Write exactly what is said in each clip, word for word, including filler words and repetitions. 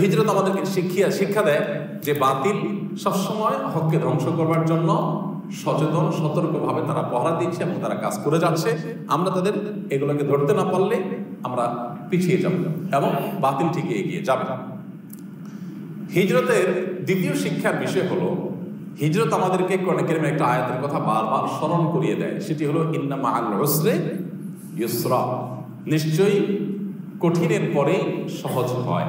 হিজরত আমাদেরকে শিক্ষা শিক্ষা দেয় যে বাতিল সবসময় হককে ধ্বংস করবার জন্য সচেতন সতর্কভাবে তারা পহরা দিচ্ছে এবং তারা কাজ করে যাচ্ছে। আমরা তাদের এগুলোকে ধরতে না পারলে আমরা পিছিয়ে যাব এবং বাতিল থেকে এগিয়ে যাবে। হিজরতের দ্বিতীয় শিক্ষার বিষয় হলো, হিজরত আমাদেরকে কোরআন কারীমের একটা আয়াতের কথা বারবার স্মরণ করিয়ে দেয়, সেটি হলো ইন্না মাআল উসরি ইউসরা, নিশ্চয়ই কঠিনের পরে সহজ হয়।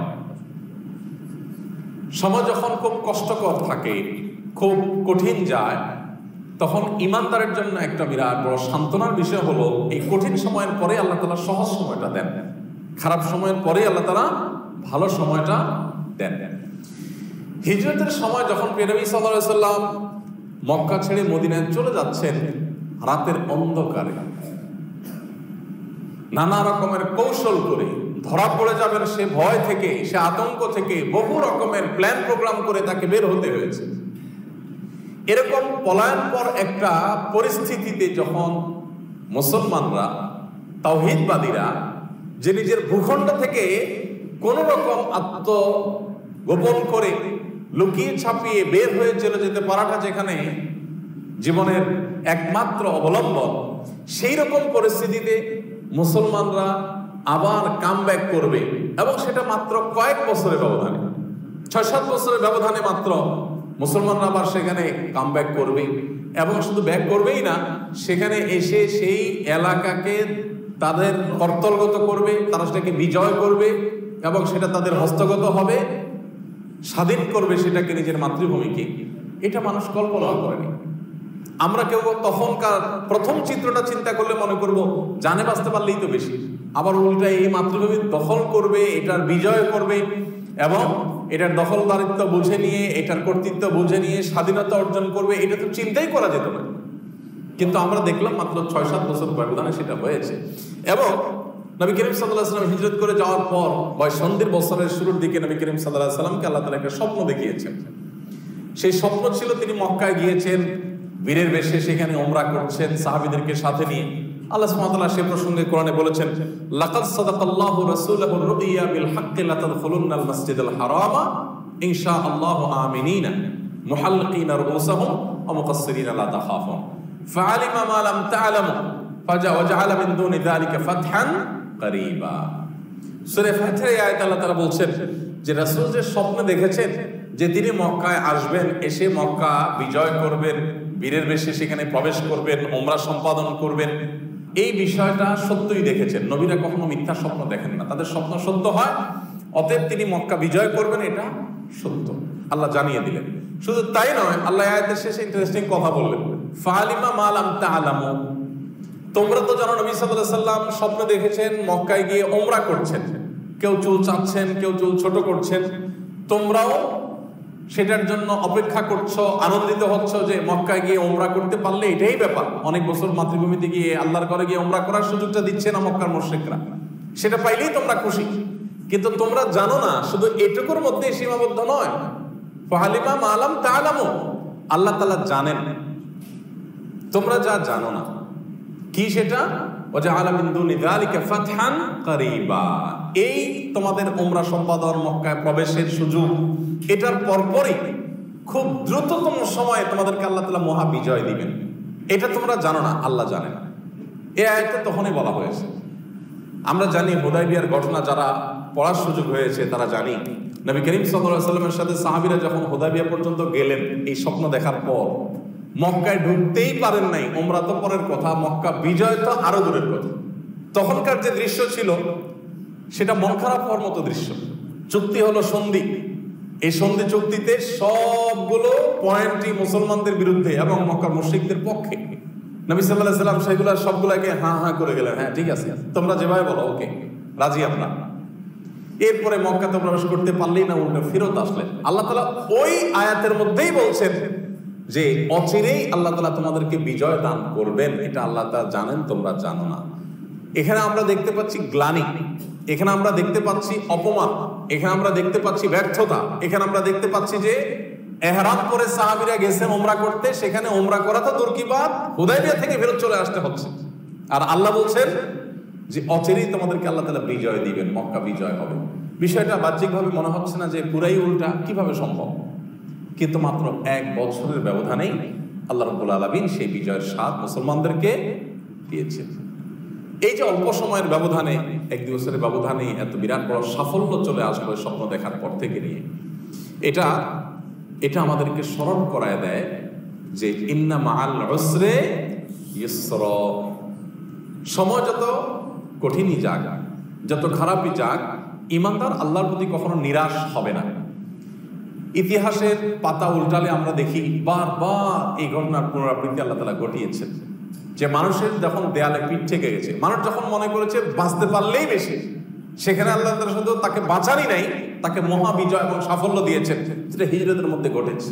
সময় যখন খুব কষ্টকর থাকে, খুব কঠিন যায়, তখন ইমানদারের জন্য একটা বিরাট বড় সান্ত্বনার বিষয় হলো এই কঠিন সময়ের পরে আল্লাহ তাআলা সহজ সময়টা দেন, খারাপ সময়ের পরে আল্লাহ তাআলা ভালো সময়টা দেন। হিজরতের সময় যখন প্রিয় নবী সাল্লাল্লাহু আলাইহি সাল্লাম মক্কা ছেড়ে মদিনায় চলে যাচ্ছেন, রাতের অন্ধকারে নানা রকমের কৌশল করে ধরা পড়ে যাবেন সে ভয় থেকে, সে আতঙ্ক থেকে বহু রকমের প্ল্যান প্রোগ্রাম করে তাকে বের হতে হয়েছে। এরকম পলায়নপর একটা পরিস্থিতিতে যখন মুসলমানরা, তাওহীদবাদীরা, যে নিজের ভূখণ্ড থেকে কোন রকম আত্মগোপন করে লুকিয়ে ছাপিয়ে বের হয়ে চলে যেতে পারাটা যেখানে জীবনের একমাত্র অবলম্বন, সেই রকম পরিস্থিতিতে মুসলমানরা আবার কামব্যাক করবে এবং সেটা মাত্র কয়েক বছরের ব্যবধানে, ছয় সাত বছরের ব্যবধানে মাত্র মুসলমানরা আবার সেখানে কামব্যাক করবে এবং শুধু ব্যাক করবেই না, সেখানে এসে সেই এলাকাকে তাদের কর্তলগত করবে, তারা সেটাকে বিজয় করবে এবং সেটা তাদের হস্তগত হবে, স্বাধীন করবে সেটাকে, নিজের মাতৃভূমিকে। এটা মানুষ কল্পনা করেনি। আমরা কেউ তখনকার প্রথম চিত্রটা চিন্তা করলে মনে করব জানে বাঁচতে পারলেই তো বেশি, আবার উল্টা এই মাতৃভূমি দখল করবে, এটার বিজয় করবে এবং এটার দখলদারিত্ব বুঝে নিয়ে, এটার কর্তৃত্ব বুঝে নিয়ে স্বাধীনতা অর্জন করবে, এটা তো চিন্তাই করা যেত না। কিন্তু আমরা দেখলাম মাত্র ছয় সাত বছর ব্যবধানে সেটা হয়েছে। এবং নবী করিম সাল্লাল্লাহু আলাইহি ওয়াসাল্লাম হিজরত করে যাওয়ার পর বয়ঃসন্ধির বছরের শুরুর দিকে নবী করিম সাল্লাল্লাহু আলাইহি ওয়াসাল্লামকে আল্লাহ তাআলা একটা স্বপ্ন দেখিয়েছেন। সেই স্বপ্ন ছিল তিনি মক্কায় গিয়েছেন, বীরের বেশে সেখানে উমরা করছেন সাহাবীদেরকে সাথে নিয়ে। আল্লাহ সুবহানাহু ওয়া তাআলা সে প্রসঙ্গে কোরআনে বলেছেন, লাকাদ সাদাকাল্লাহু রাসূলাহু রুইয়া বিল হাক্কি লাতাদখুলুন্নাল মাসজিদাল হারামা ইনশাআল্লাহু আমিনিনা মুহাল্লিকিনা রুউসাহুম ওয়া মুকাসসিরিনা লা তাখাফুন ফাআলিমা মা লাম তা'লামু ফাজআলা মিন দুনি যালিকা ফাতহান করিবা। সূরা ফাতহের আয়াতে আল্লাহ তাআলা বলছেন যে রাসূল যে স্বপ্ন দেখেছেন যে তিনি মক্কায় আসবেন, এসে মক্কা বিজয় করবেন, বীরের বেশে সেখানে প্রবেশ করবেন, উমরা সম্পাদন করবেন, এই বিষয়টা সত্যই দেখেছেন। নবীরা কখনো মিথ্যা স্বপ্ন দেখেন না, তাদের স্বপ্ন সত্য হয়। অতএব তিনি মক্কা বিজয় করবেন, এটা সত্য, আল্লাহ জানিয়ে দিলেন। শুধু তাই নয়, আল্লাহ আয়াতের শেষে ইন্টারেস্টিং কথা বললেন, ফালিমা মা লাম তা'লামু, তোমরা তো জানো নবী সাল্লাল্লাহু আলাইহি সাল্লাম স্বপ্ন দেখেছেন মক্কায় গিয়ে উমরা করছেন, কেউ চুল চাচ্ছেন, কেউ চুল ছোট করছেন, তোমরাও সেটার জন্য অপেক্ষা করছো, আনন্দিত হচ্ছ যে মক্কায় গিয়ে উমরা করতে পারলে এটাই ব্যাপার। অনেক বছর মাতৃভূমিতে গিয়ে আল্লাহর ঘরে গিয়ে উমরা করার সুযোগটা দিচ্ছে না মক্কার মুশরিকরা, সেটা পাইলেই তোমরা খুশি। কিন্তু তোমরা জানো না শুধু এটুকুর মধ্যে সীমাবদ্ধ নয়, ফালিমা মা লাম তা'লামু, আল্লাহ তাআলা জানেন তোমরা যা জানো না। কি সেটা? ওয়াজআলা মিন দুনি যালিকা ফাতহান করিবা, এই তোমাদের উমরা সম্পাদন, মক্কায় প্রবেশের সুযোগ, এটার পরপরই খুব দ্রুততম সময়ে তোমাদেরকে আল্লাহ তাআলা মহা বিজয় দিবেন। এটা তোমরা জানো না, আল্লাহ জানেন। এই আয়াতটা তখনই বলা হয়েছে। আমরা জানি হুদায়বিয়ার ঘটনা যারা পড়ার সুযোগ হয়েছে তারা জানি, নবী করিম সাল্লাল্লাহু আলাইহি ওয়াসাল্লামের সাথে সাহাবীরা যখন হুদায়বিয়া পর্যন্ত গেলেন এই স্বপ্ন দেখার পর, মক্কায় ঢুকতেই পারেন নাই। উমরা তো পরের কথা, মক্কা বিজয় তো আরো দূরের কথা। তখনকার যে দৃশ্য ছিল সেটা মন খারাপ হওয়ার মতো দৃশ্য। চুক্তি হলো সন্ধি, এই সন্ধি চুক্তিতে সবগুলো পয়েন্টই মুসলমানদের বিরুদ্ধে এবং মক্কার মুশরিকদের পক্ষে। নবী সাল্লাল্লাহু আলাইহি ওয়াসাল্লাম সেগুলো সবগুলোকে হ্যাঁ হ্যাঁ করে গেলেন, হ্যাঁ ঠিক আছে, তোমরা যেভাবে বলো ওকে, রাজি আমরা। এরপরে মক্কাতে প্রবেশ করতে পারলেই না, উল্টো ফেরত আসলেন। আল্লাহ তাআলা ওই আয়াতের মধ্যেই বলছেন যে অচিরেই আল্লাহ তাআলা তোমাদেরকে বিজয় দান করবেন, এটা আল্লাহ তাআলা জানেন, তোমরা জানো না। এখানে আমরা দেখতে পাচ্ছি গ্লানি, এখানে আমরা দেখতে পাচ্ছি অপমান, এখানে আমরা দেখতে পাচ্ছি ব্যর্থতা, এখানে আমরা দেখতে পাচ্ছি যে ইহরাম পরে সাহাবীরা গেছেন উমরা করতে, সেখানে উমরা করা তো দূর কি বাত, হুদায়বিয়া থেকে ফেরত চলে আসতে হচ্ছে। আর আল্লাহ বলছেন যে অচিরেই তোমাদেরকে আল্লাহ তাআলা বিজয় দিবেন, মক্কা বিজয় হবে। বিষয়টা বাহ্যিকভাবে মনে হচ্ছে না যে পুরাই উল্টা, কিভাবে সম্ভব? কিন্তু মাত্র এক বছরের ব্যবধানেই আল্লাহ রাব্বুল আলামিন সেই বিজয়ের স্বাদ মুসলমানদেরকে দিয়েছেন। এই যে অল্প সময়ের ব্যবধানে, এক দিবসের ব্যবধানে এত বিরাট বড় সাফল্য চলে আসলো স্বপ্ন দেখার পর থেকে নিয়ে, এটা এটা আমাদেরকে স্মরণ করায় দেয় যে ইন্না মাআল উসরে ইউসরা। সময় যত কঠিনই যাক, যত খারাপই যাক, ঈমানদার আল্লাহর প্রতি কখনো নিরাশ হবে না। ইতিহাসের পাতা উল্টালে আমরা দেখি বারবার এই ঘটনার পুনরাবৃত্তি আল্লাহ তাআলা ঘটিয়েছেন, যে মানুষের যখন দেয়ালে পিঠ থেকে গেছে, মানুষ যখন মনে করেছে বাঁচতে পারলেই বেশি, সেখানে আল্লাহ তাআলা শুধু তাকে বাঁচানি নাই, তাকে মহা বিজয় এবং সাফল্য দিয়েছেন, যেটা হিজরতের মধ্যে ঘটেছে।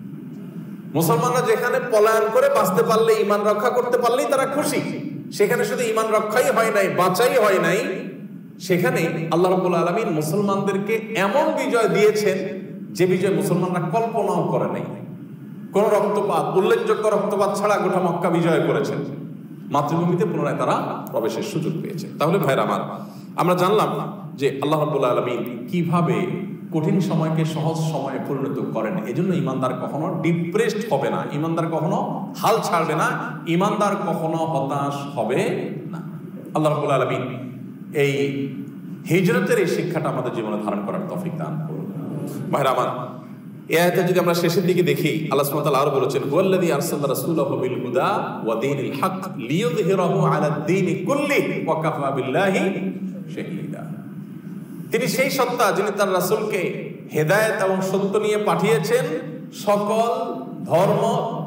মুসলমানরা যেখানে পলায়ন করে বাঁচতে পারলে, ঈমান রক্ষা করতে পারলেই তারা খুশি, সেখানে শুধু ঈমান রক্ষাই হয় নাই, বাঁচাই হয় নাই, সেখানে আল্লাহ রাব্বুল আলামিন মুসলমানদেরকে এমন বিজয় দিয়েছেন যে বিজয় মুসলমানরা কল্পনাও করে নাই। কোন রক্তপাত, উল্লেখযোগ্য রক্তপাত ছাড়া গোটা মক্কা বিজয় করেছেন। মাতৃভূমিতে পুনরায় তারা প্রবেশের সুযোগ পেয়েছে। তাহলে ভাইরা আমার, আমরা জানলাম যে আল্লাহ রাব্বুল আলামিন কিভাবে কঠিন সময়কে সহজ সময়ে পরিণত করেন। এজন্য ঈমানদার কখনো ডিপ্রেসড হবে না, ঈমানদার কখনো হাল ছাড়বে না, ঈমানদার কখনো হতাশ হবে না। আল্লাহ রাব্বুল আলামিন এই হিজরতের এই শিক্ষাটা আমাদের জীবনে ধারণ করার তৌফিক দান করুন। ভাইরা আমার, এই আয়াতে যদি আমরা শেষের দিকে দেখি, আল্লাহ সুবহানাহু ওয়া তাআলা আরো বলেছেন, হুয়াল্লাযী আরসালা রাসূলাহু বিল হুদা ওয়া দীনিল হক লিইয়ুযহিরাহু আলাদ দীনি কুল্লিহি ওয়া কাফা বিল্লাহি শাহীদা। তিনি সেই সত্তা যিনি তার রাসূলকে হেদায়েত এবং সত্য নিয়ে পাঠিয়েছেন, সকল ধর্ম,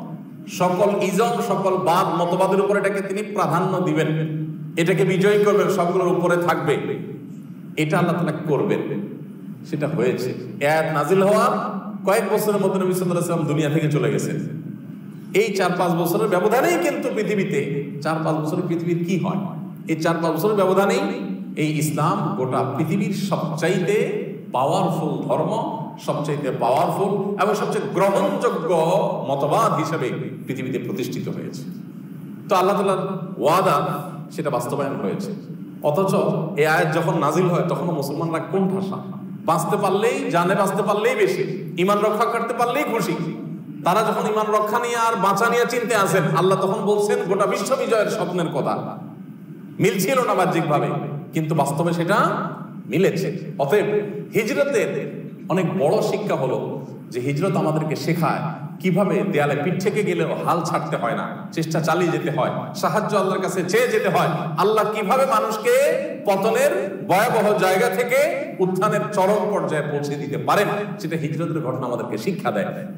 সকল ইজম, সকল বাদ মতবাদের উপর এটাকে তিনি প্রাধান্য দিবেন, এটাকে বিজয়ী করবেন, সবগুলোর উপরে থাকবে। এটা আল্লাহ তাআলা করবেন, সেটা হয়েছে। আয়াত নাজিল হওয়ার কয়েক বছরের মধ্যে নবী সাল্লাল্লাহু আলাইহি ওয়াসাল্লাম দুনিয়া থেকে চলে গেছেন। এই চার পাঁচ বছরের ব্যবধানেই কিন্তু পৃথিবীতে, চার পাঁচ বছরের পৃথিবীর কি হয়, এই চার পাঁচ বছরের ব্যবধানেই এই ইসলাম গোটা পৃথিবীর সবচাইতে পাওয়ারফুল ধর্ম, সবচাইতে পাওয়ারফুল এবং সবচেয়ে গ্রহণযোগ্য মতবাদ হিসেবে পৃথিবীতে প্রতিষ্ঠিত হয়েছে। তো আল্লাহ তাআলার ওয়াদা সেটা বাস্তবায়ন হয়েছে। অথচ এই আয়াত যখন নাজিল হয় তখন মুসলমানরা কোন ভাষা, বাঁচতে পারলেই, জানে বাঁচতে পারলেই বেশি, ঈমান রক্ষা করতে পারলেই খুশি। তারা যখন ঈমান রক্ষা নিয়ে আর বাঁচা নিয়ে চিন্তে আসেন, আল্লাহ তখন বলছেন গোটা বিশ্ব বিজয়ের স্বপ্নের কথা। মিলছিল না বাহ্যিকভাবে, কিন্তু বাস্তবে সেটা মিলেছে। অতএব হিজরতের অনেক বড় শিক্ষা হলো যে হিজরত আমাদেরকে শেখায় কিভাবে দেয়ালে পিঠ থেকে গেলেও হাল ছাড়তে হয় না, চেষ্টা চালিয়ে যেতে হয়, সাহায্য আল্লাহর কাছে চেয়ে যেতে হয়। আল্লাহ কিভাবে মানুষকে পতনের ভয়াবহ জায়গা থেকে উত্থানের চরম পর্যায়ে পৌঁছে দিতে পারেন, সেটা হিজরতের ঘটনা আমাদেরকে শিক্ষা দেয়।